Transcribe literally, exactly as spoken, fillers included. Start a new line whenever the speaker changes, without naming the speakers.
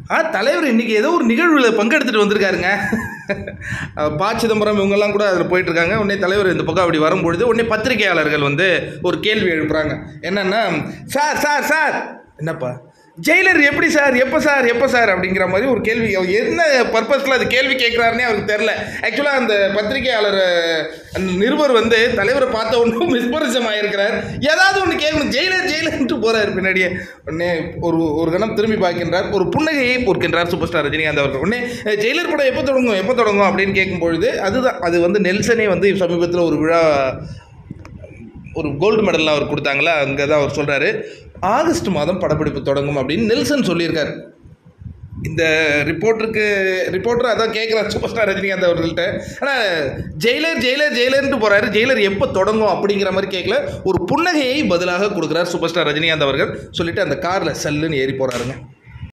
ஆ தலைவர் இன்றைக்கி ஏதோ ஒரு நிகழ்வில் பங்கெடுத்துட்டு வந்திருக்காருங்க. ப. சிதம்பரம் இவங்கெல்லாம் கூட அதில் போயிட்டுருக்காங்க. உடனே தலைவர் இந்த பக்கம் அப்படி வரும்பொழுது உடனே பத்திரிகையாளர்கள் வந்து ஒரு கேள்வி எழுப்புறாங்க. என்னென்னா, சார் சார் சார் என்னப்பா ஜெயிலர் எப்படி சார், எப்போ சார், எப்போ சார் அப்படிங்கிற மாதிரி ஒரு கேள்வி. என்ன பர்பஸில் அது கேள்வி கேட்குறாருன்னே அவருக்கு தெரில. ஆக்சுவலாக அந்த பத்திரிகையாளர் அந்த நிருபர் வந்து தலைவரை பார்த்த ஒன்றும் மிஸ்பரிசம் ஆகிருக்கிறார். ஏதாவது ஒன்று கேட்கணும், ஜெயிலர் ஜெயிலர்ன்ட்டு போகிறார் பின்னாடியே. உடனே ஒரு ஒரு கணம் திரும்பி பார்க்கின்றார், ஒரு புன்னகையை பொறுக்கின்றார் சூப்பர் ஸ்டார் ரஜினிகாந்த் அவர்கள். உடனே ஜெயிலர் படம் எப்போ தொடங்கும் எப்போ தொடங்கும் அப்படின்னு கேட்கும்பொழுது அதுதான் அது வந்து நெல்சனே வந்து சமீபத்தில் ஒரு விழா ஒரு கோல்டு மெடல்லாம் அவர் கொடுத்தாங்களா, அங்கே தான் அவர் சொல்கிறாரு ஆகஸ்ட் மாதம் படப்பிடிப்பு தொடங்கும் அப்படின்னு நெல்சன் சொல்லியிருக்கார். இந்த ரிப்போர்ட்டருக்கு ரிப்போர்ட்டர் அதான் கேட்குறாரு சூப்பர் ஸ்டார் ரஜினிகாந்த் அவர்கள்ட்ட. ஆனால் ஜெயிலர் ஜெயிலர் ஜெயிலர்ன்ட்டு போகிறாரு, ஜெயிலர் எப்போ தொடங்கும் அப்படிங்கிற மாதிரி கேட்கல, ஒரு புன்னகையை பதிலாக கொடுக்குறார் சூப்பர் ஸ்டார் ரஜினிகாந்த் அவர்கள். சொல்லிவிட்டு அந்த காரில் சல்லுன்னு ஏறி போகிறாருங்க.